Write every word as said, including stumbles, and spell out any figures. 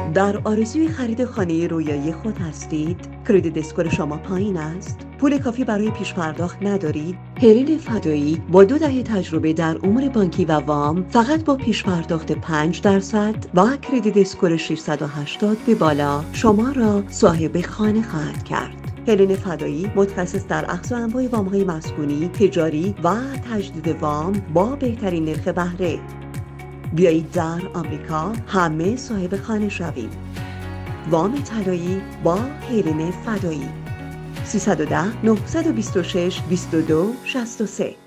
در آرزوی خرید خانه رویایی خود هستید؟ کردیت اسکور شما پایین است؟ پول کافی برای پیش پرداخت ندارید؟ هلن فدایی با دو دهه تجربه در امور بانکی و وام فقط با پیش پرداخت پنج درصد و کردیت اسکور ششصد و هشتاد به بالا شما را صاحب خانه خواهد کرد. هلن فدایی متخصص در اخذ و انواع وام‌های مسکونی، تجاری و تجدید وام با بهترین نرخ بهره. بیایید در آمریکا همه صاحب خانه شویم. وام طلایی با هلن فدایی. سیصد و ده، نهصد و بیست و شش، بیست و دو، شصت و سه